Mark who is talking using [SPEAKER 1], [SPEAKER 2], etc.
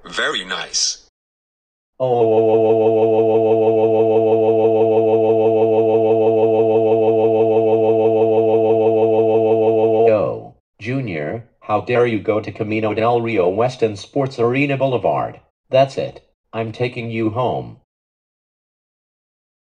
[SPEAKER 1] Very nice.
[SPEAKER 2] Oh, Junior, how dare you go to Camino del Rio West and Sports Arena Boulevard? That's it. I'm taking you home.